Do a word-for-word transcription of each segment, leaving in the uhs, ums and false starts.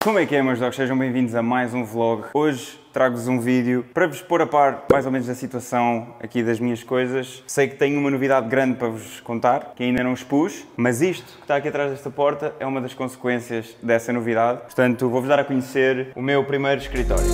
Como é que é, meus dogs? Sejam bem-vindos a mais um vlog. Hoje trago-vos um vídeo para vos pôr a par mais ou menos da situação aqui das minhas coisas. Sei que tenho uma novidade grande para vos contar, que ainda não expus, mas isto que está aqui atrás desta porta é uma das consequências dessa novidade. Portanto, vou-vos dar a conhecer o meu primeiro escritório.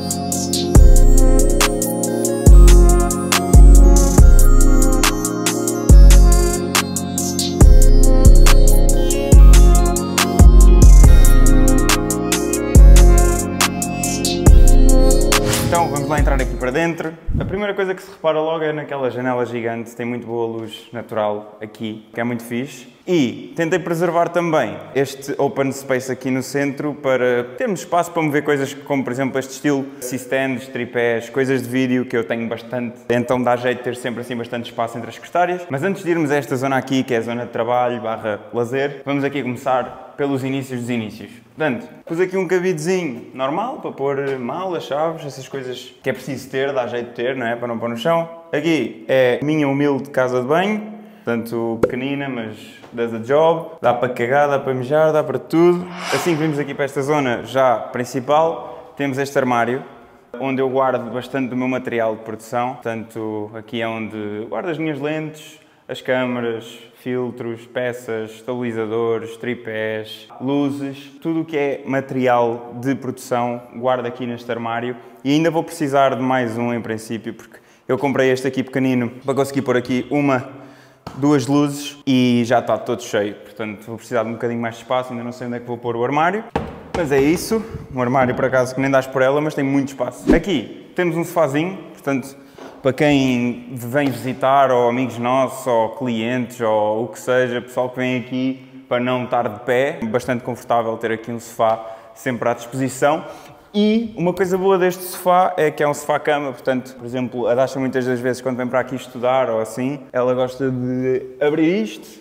Então vamos lá entrar aqui para dentro. A primeira coisa que se repara logo é naquela janela gigante, tem muito boa luz natural aqui, que é muito fixe. E tentei preservar também este open space aqui no centro para termos espaço para mover coisas como, por exemplo, este estilo C-stands, tripés, coisas de vídeo que eu tenho bastante. Então dá jeito de ter sempre assim bastante espaço entre as secretárias. Mas antes de irmos a esta zona aqui, que é a zona de trabalho barra lazer, vamos aqui começar pelos inícios dos inícios. Portanto, pus aqui um cabidezinho normal para pôr malas, chaves, essas coisas que é preciso ter, dá jeito de ter, não é? Para não pôr no chão. Aqui é a minha humilde casa de banho, portanto pequenina, mas does a job. Dá para cagar, dá para mijar, dá para tudo. Assim que vimos aqui para esta zona já principal, temos este armário, onde eu guardo bastante do meu material de produção. Portanto, aqui é onde guardo as minhas lentes, as câmaras, filtros, peças, estabilizadores, tripés, luzes, tudo o que é material de produção guardo aqui neste armário. E ainda vou precisar de mais um em princípio, porque eu comprei este aqui pequenino para conseguir pôr aqui uma, duas luzes e já está todo cheio. Portanto, vou precisar de um bocadinho mais de espaço, ainda não sei onde é que vou pôr o armário. Mas é isso, um armário por acaso que nem dás por ela, mas tem muito espaço. Aqui temos um sofazinho, portanto, para quem vem visitar, ou amigos nossos, ou clientes, ou o que seja, pessoal que vem aqui para não estar de pé, bastante confortável ter aqui um sofá sempre à disposição. E uma coisa boa deste sofá é que é um sofá-cama, portanto, por exemplo, a Dasha muitas das vezes quando vem para aqui estudar ou assim, ela gosta de abrir isto,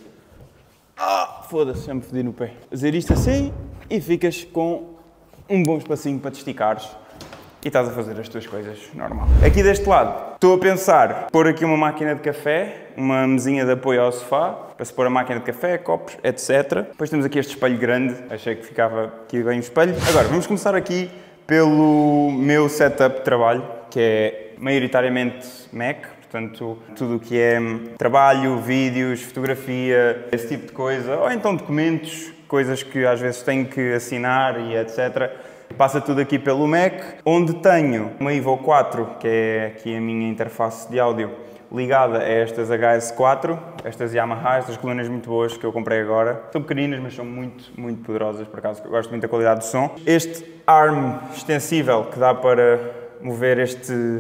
ah, foda-se, já me fodi no pé, fazer isto assim e ficas com um bom espacinho para te esticares. E estás a fazer as tuas coisas normal. Aqui deste lado, estou a pensar pôr aqui uma máquina de café, uma mesinha de apoio ao sofá, para se pôr a máquina de café, copos, etcétera. Depois temos aqui este espelho grande, achei que ficava aqui bem o espelho. Agora, vamos começar aqui pelo meu setup de trabalho, que é maioritariamente Mac, portanto, tudo o que é trabalho, vídeos, fotografia, esse tipo de coisa, ou então documentos, coisas que às vezes tenho que assinar e etcétera. Passa tudo aqui pelo Mac, onde tenho uma Evo quatro, que é aqui a minha interface de áudio, ligada a estas H S quatro, estas Yamaha, estas colunas muito boas que eu comprei agora. São pequeninas, mas são muito, muito poderosas, por acaso, eu gosto muito da qualidade do som. Este arm extensível que dá para mover este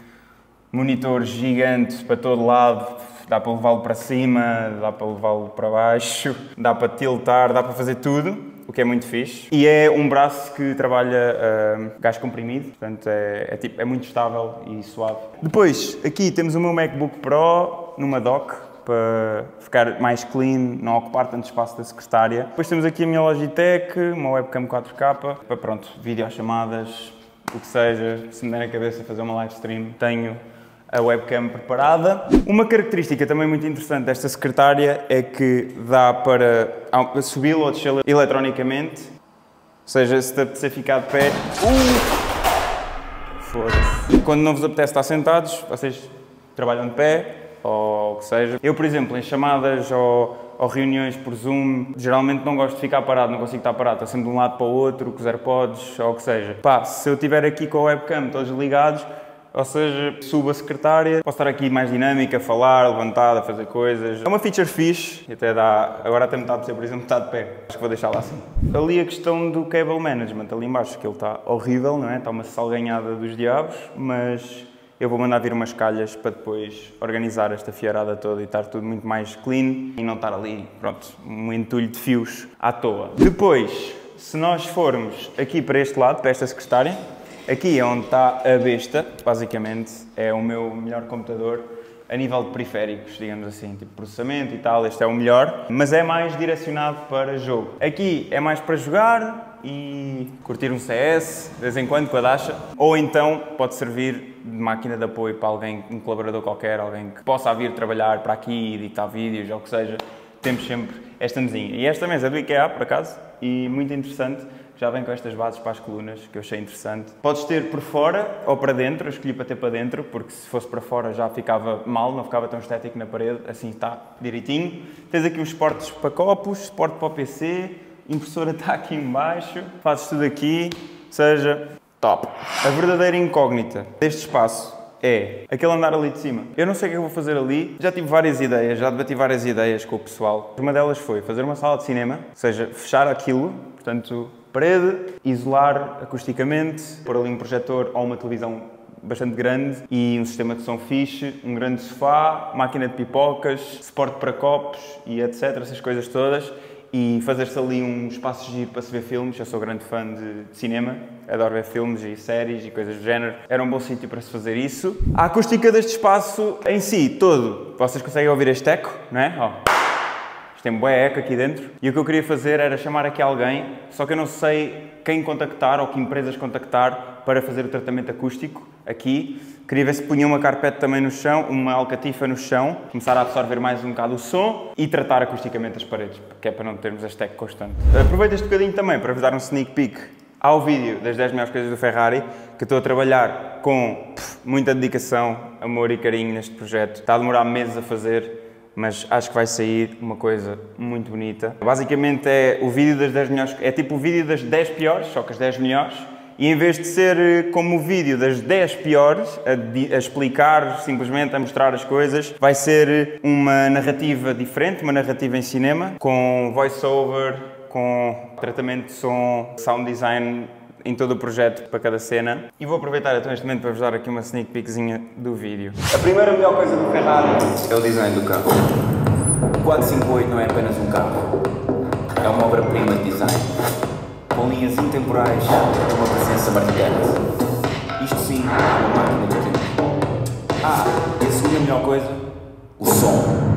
monitor gigante para todo lado, dá para levá-lo para cima, dá para levá-lo para baixo, dá para tiltar, dá para fazer tudo, o que é muito fixe. E é um braço que trabalha uh, gás comprimido, portanto é, é, tipo, é muito estável e suave. Depois, aqui temos o meu MacBook Pro numa dock, para ficar mais clean, não ocupar tanto espaço da secretária. Depois temos aqui a minha Logitech, uma webcam quatro K, para pronto, videochamadas, o que seja, se me der na cabeça fazer uma live stream, tenho a webcam preparada. Uma característica também muito interessante desta secretária é que dá para subi-la ou descê-la eletronicamente, ou seja, se te apetecer ficar de pé, uh, foda-se. Quando não vos apetece estar sentados, vocês trabalham de pé, ou o que seja. Eu, por exemplo, em chamadas ou, ou reuniões por Zoom, geralmente não gosto de ficar parado, não consigo estar parado, estou sempre de um lado para o outro, com os AirPods, ou o que seja. Pá, se eu estiver aqui com a webcam todos ligados, ou seja, subo a secretária, posso estar aqui mais dinâmica, a falar, levantado, a fazer coisas. É uma feature fixe, e até dá, agora até me está a dizer, por exemplo, está de pé. Acho que vou deixar lá assim. Ali a questão do cable management, ali embaixo, que ele está horrível, não é? Está uma salganhada dos diabos, mas eu vou mandar vir umas calhas para depois organizar esta fiarada toda e estar tudo muito mais clean e não estar ali, pronto, um entulho de fios à toa. Depois, se nós formos aqui para este lado, para esta secretária, aqui é onde está a besta, basicamente, é o meu melhor computador a nível de periféricos, digamos assim, tipo processamento e tal, este é o melhor, mas é mais direcionado para jogo. Aqui é mais para jogar e curtir um C S, de vez em quando, com a Dasha, ou então pode servir de máquina de apoio para alguém, um colaborador qualquer, alguém que possa vir trabalhar para aqui, editar vídeos, ou o que seja, temos sempre esta mesinha. E esta mesa é do IKEA, por acaso, e muito interessante, já vem com estas bases para as colunas, que eu achei interessante. Podes ter por fora ou para dentro, eu escolhi para ter para dentro, porque se fosse para fora já ficava mal, não ficava tão estético na parede, assim está direitinho. Tens aqui os suportes para copos, suporte para o P C, impressora está aqui em baixo, fazes tudo aqui, ou seja, top. A verdadeira incógnita deste espaço é aquele andar ali de cima. Eu não sei o que eu vou fazer ali, já tive várias ideias, já debati várias ideias com o pessoal. Uma delas foi fazer uma sala de cinema, ou seja, fechar aquilo, portanto, parede, isolar acusticamente, pôr ali um projetor ou uma televisão bastante grande e um sistema de som fixe, um grande sofá, máquina de pipocas, suporte para copos e etcétera, essas coisas todas. E fazer-se ali um espaço giro para se ver filmes. Eu sou grande fã de, de cinema, adoro ver filmes e séries e coisas do género. Era um bom sítio para se fazer isso. A acústica deste espaço em si, todo, vocês conseguem ouvir este eco, não é? Oh. Isto tem um bué eco aqui dentro. E o que eu queria fazer era chamar aqui alguém, só que eu não sei quem contactar ou que empresas contactar para fazer o tratamento acústico aqui. Queria ver se punha uma carpete também no chão, uma alcatifa no chão, começar a absorver mais um bocado o som e tratar acusticamente as paredes, que é para não termos este eco constante. Aproveito este bocadinho também para vos dar um sneak peek ao vídeo das dez melhores coisas do Ferrari, que estou a trabalhar com pff, muita dedicação, amor e carinho neste projeto. Está a demorar meses a fazer, mas acho que vai sair uma coisa muito bonita. Basicamente é o vídeo das dez melhores, é tipo o vídeo das dez piores, só que as dez melhores. E em vez de ser como o vídeo das dez piores, a, a explicar, simplesmente a mostrar as coisas, vai ser uma narrativa diferente, uma narrativa em cinema, com voice-over, com tratamento de som, sound design em todo o projeto para cada cena. E vou aproveitar então este momento para vos dar aqui uma sneak peekzinha do vídeo. A primeira melhor coisa do Ferrari é o design do carro. O quatro cinco oito não é apenas um carro, é uma obra-prima de design, com linhas intemporais e uma presença marcante. Isto sim é uma máquina do tempo. Ah, e a segunda melhor coisa, o som.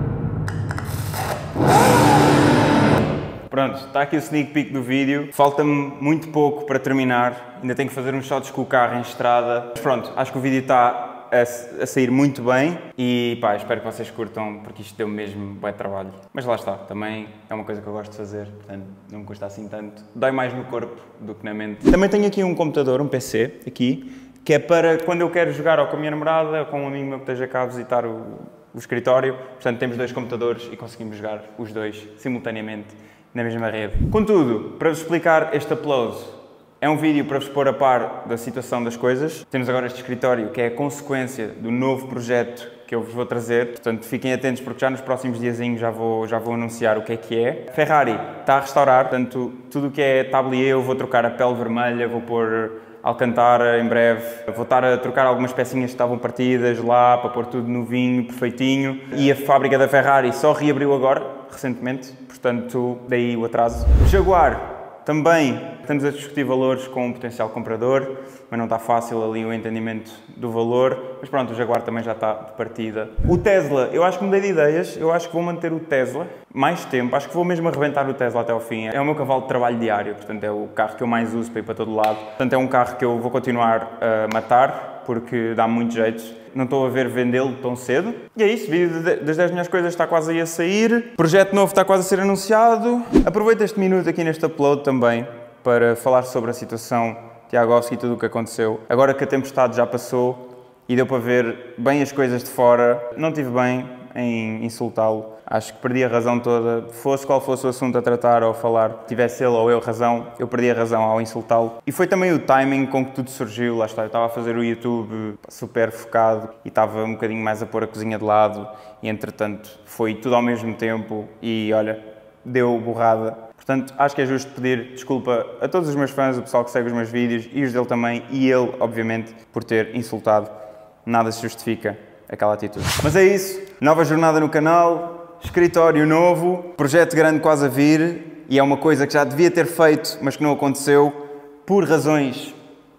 Pronto, está aqui o sneak peek do vídeo. Falta-me muito pouco para terminar. Ainda tenho que fazer uns shots com o carro em estrada. Mas pronto, acho que o vídeo está a, a sair muito bem e pá, espero que vocês curtam, porque isto deu mesmo bem trabalho. Mas lá está, também é uma coisa que eu gosto de fazer, portanto não me custa assim tanto. Dói mais no corpo do que na mente. Também tenho aqui um computador, um P C, aqui, que é para quando eu quero jogar ou com a minha namorada ou com um amigo meu que esteja cá a visitar o, o escritório. Portanto temos dois computadores e conseguimos jogar os dois simultaneamente na mesma rede. Contudo, para vos explicar este upload, é um vídeo para vos pôr a par da situação das coisas. Temos agora este escritório que é a consequência do novo projeto que eu vos vou trazer. Portanto, fiquem atentos porque já nos próximos diazinhos já vou, já vou anunciar o que é que é. Ferrari está a restaurar, portanto, tudo o que é tablier eu vou trocar a pele vermelha, vou pôr Alcantara em breve. Vou estar a trocar algumas pecinhas que estavam partidas lá para pôr tudo novinho, perfeitinho. E a fábrica da Ferrari só reabriu agora, recentemente, portanto, daí o atraso. O Jaguar também estamos a discutir valores com um potencial comprador, mas não está fácil ali o entendimento do valor. Mas pronto, o Jaguar também já está de partida. O Tesla, eu acho que mudei de ideias, eu acho que vou manter o Tesla mais tempo, acho que vou mesmo arrebentar o Tesla até ao fim. É o meu cavalo de trabalho diário, portanto é o carro que eu mais uso para ir para todo lado. Portanto é um carro que eu vou continuar a matar, porque dá muito jeito. Não estou a ver vendê-lo tão cedo. E é isso, o vídeo das dez melhores coisas está quase aí a sair. Projeto novo está quase a ser anunciado. Aproveito este minuto aqui neste upload também para falar sobre a situação Tiagovski e tudo o que aconteceu. Agora que a tempestade já passou e deu para ver bem as coisas de fora, não tive bem em insultá-lo. Acho que perdi a razão toda. Fosse qual fosse o assunto a tratar ou a falar, tivesse ele ou eu razão, eu perdi a razão ao insultá-lo. E foi também o timing com que tudo surgiu. Lá está, eu estava a fazer o YouTube super focado e estava um bocadinho mais a pôr a cozinha de lado e entretanto foi tudo ao mesmo tempo e olha, deu borrada. Portanto, acho que é justo pedir desculpa a todos os meus fãs, o pessoal que segue os meus vídeos e os dele também, e ele, obviamente, por ter insultado. Nada se justifica aquela atitude. Mas é isso, nova jornada no canal, escritório novo, projeto grande quase a vir, e é uma coisa que já devia ter feito, mas que não aconteceu, por razões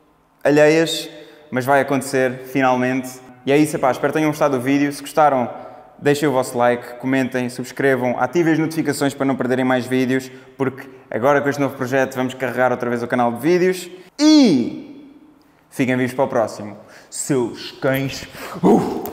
alheias, mas vai acontecer finalmente. E é isso, epá, espero que tenham gostado do vídeo. Se gostaram, deixem o vosso like, comentem, subscrevam, ativem as notificações para não perderem mais vídeos, porque agora com este novo projeto vamos carregar outra vez o canal de vídeos e fiquem vivos para o próximo. Seus cães... Uh!